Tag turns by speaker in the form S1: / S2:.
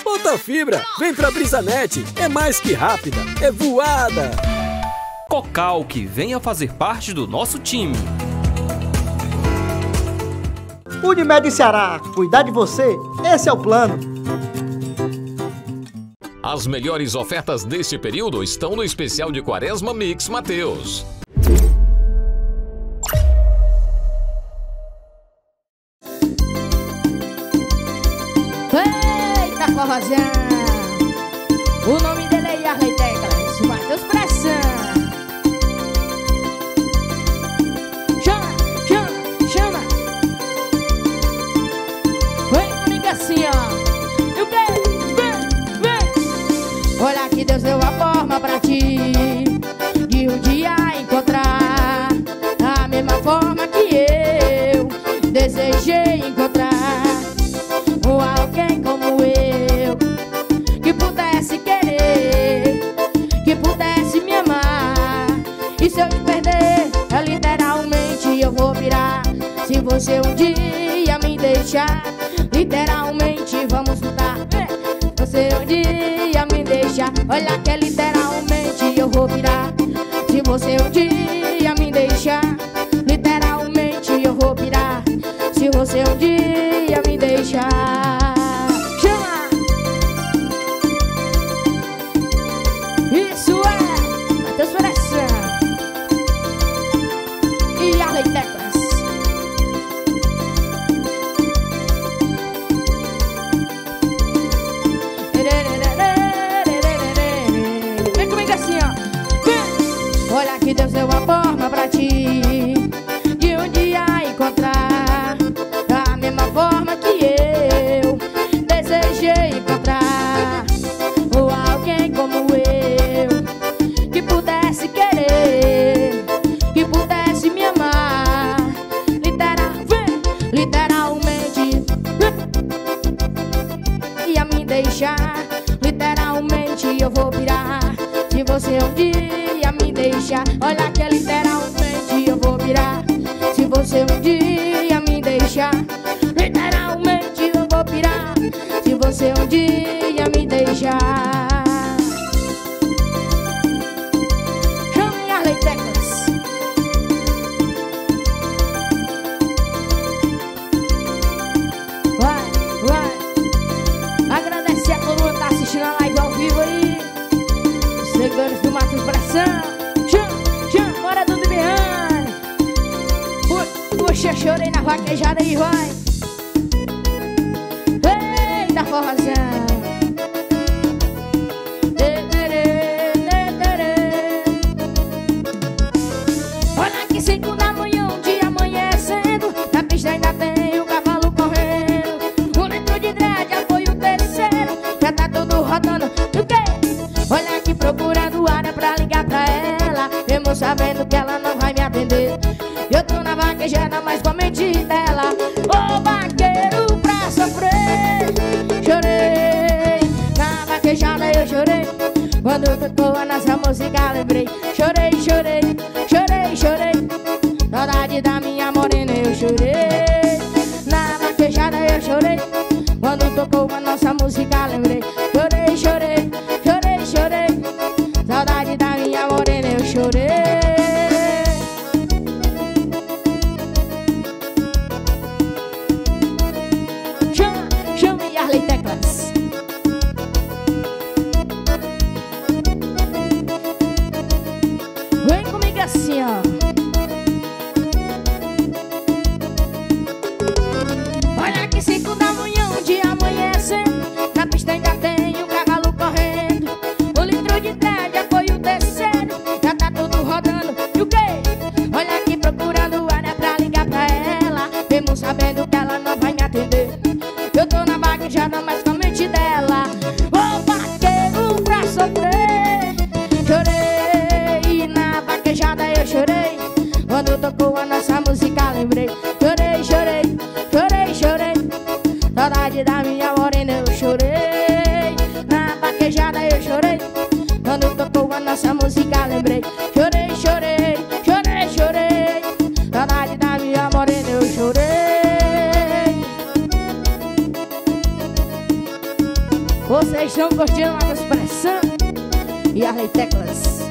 S1: Bota fibra, vem pra Brisanet, é mais que rápida, é voada.
S2: Cocalc, venha fazer parte do nosso time.
S3: Unimed Ceará, cuidar de você, esse é o plano.
S4: As melhores ofertas deste período estão no especial de Quaresma Mix Mateus.
S5: Eita, forrozão! O nome dele é Yarley Teclas, Mateus Pressão. Chama, chama, chama. Vem comigo assim, ó. E o quê? Vem, vem. Olha que Deus deu a forma pra ti de um dia encontrar a mesma forma que eu desejei encontrar. Alguém como eu, que pudesse querer, que pudesse me amar. E se eu te perder, literalmente eu vou virar. Se você um dia me deixar, literalmente vamos lutar. Se você um dia me deixar, olha que literalmente eu vou virar. Se você um dia me deixar, literalmente eu vou virar. Se você um dia me deixar. Chama! Isso é Mateus Pressão e Yarley Teclas. Vem comigo assim, ó. Vem. Olha que Deus deu a forma pra ti de um dia encontrar a mesma forma que eu desejei encontrar. Ou alguém como eu, que pudesse querer, que pudesse me amar. Literalmente ia me deixar. Literalmente eu vou virar. Se você um dia me deixar, olha que literalmente eu vou virar. Se você um dia me deixar, literalmente eu vou pirar. Se você um dia me deixar. Chame Yarley Teclas. Vai, vai. Agradecer a todo mundo que tá assistindo a live ao vivo aí. Os seguidores do Mateus Pressão. Chama, bora do Bibiane. Puxa, chorei na vaquejada e vai. Eita, forrozão. Olha que 5 da manhã, um dia amanhecendo. Na pista ainda tem o cavalo correndo. 1 litro de dread, já foi o terceiro. Já tá tudo rodando. E o quê? Olha aqui procurando área pra ligar pra ela, mesmo sabendo que ela não vai me atender. Eu tô na vaquejada, mas com a mente dela. Ô vaqueiro pra sofrer. Chorei, na vaquejada eu chorei. Quando tocou a nossa música lembrei. Chorei, chorei, chorei, chorei. Saudade da minha morena eu chorei. Na vaquejada eu chorei. Quando tocou a nossa música lembrei. Chorei, chorei, chorei, chorei. Saudade da minha morena eu chorei. Chame Yarley Teclas. Vem comigo assim, ó. Olha que 5 da manhã, um dia amanhecendo. Na pista ainda tem o cavalo correndo. 1 litro de dread, já foi o terceiro. Já tá tudo rodando. E o quê? Olha aqui procurando área pra ligar pra ela, mesmo sabendo que ela não vai me atender. Eu tô na vaquejada, mas com a mente dela. Ô vaqueiro pra sofrer. Chorei, na vaquejada eu chorei. Quando tocou a nossa música lembrei. Chorei, chorei, chorei, chorei. Saudade da minha morena eu chorei. Na vaquejada eu chorei. Quando tocou a nossa música lembrei. Chorei, chorei, chorei, chorei. Saudade da minha morena eu chorei. Vocês estão curtindo a expressão e as teclas.